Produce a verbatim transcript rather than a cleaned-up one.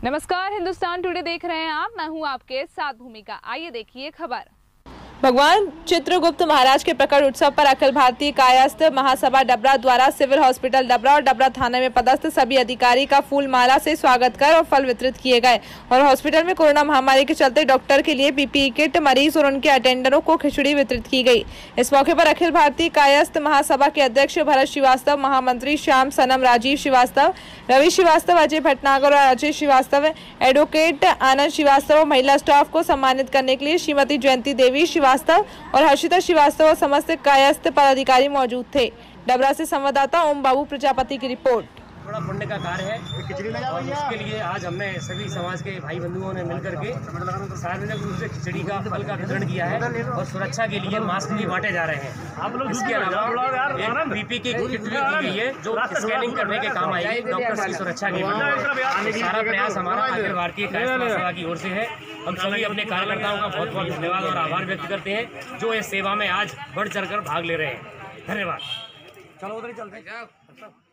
नमस्कार, हिंदुस्तान टुडे देख रहे हैं आप। मैं हूं आपके साथ भूमिका। आइए देखिए खबर। भगवान चित्रगुप्त महाराज के प्रकट उत्सव पर अखिल भारतीय कायस्थ महासभा डबरा द्वारा सिविल हॉस्पिटल डबरा और डबरा थाना में पदस्थ सभी अधिकारी का फूल माला से स्वागत कर और फल वितरित किए गए। और हॉस्पिटल में कोरोना महामारी के चलते डॉक्टर के लिए पीपीई किट, मरीज और उनके अटेंडरों को खिचड़ी वितरित की गई। इस मौके पर अखिल भारतीय कायस्थ महासभा के अध्यक्ष भरत श्रीवास्तव, महामंत्री श्याम सनम, राजीव श्रीवास्तव, रवि श्रीवास्तव, अजय भटनागर और अजय श्रीवास्तव, एडवोकेट आनंद श्रीवास्तव और महिला स्टाफ को सम्मानित करने के लिए श्रीमती जयंती देवी श्रीवास्तव और हर्षिता श्रीवास्तव और समस्त कायस्थ पदाधिकारी मौजूद थे। डबरा से संवाददाता ओम बाबू प्रजापति की रिपोर्ट। बड़ा पुण्य का कार्य है और उसके लिए आज हमने सभी समाज के भाई बंधुओं ने मिलकर के सार्वजनिक रूप से खिचड़ी का फल का वितरण किया है और सुरक्षा के लिए मास्क भी बांटे जा रहे हैं। इसके अलावा बीपी की किट भी दी गई है जो स्कैनिंग करने के काम आएगी डॉक्टर्स की सुरक्षा के लिए। सारा प्रयास हमारा अखिल भारतीय कायस्थ महासभा की ओर से है। हम सभी अपने कार्यकर्ताओं का बहुत बहुत धन्यवाद और आभार व्यक्त करते हैं जो इस सेवा में आज बढ़ चढ़कर भाग ले रहे हैं। धन्यवाद। चलो उधर ही चलते हैं।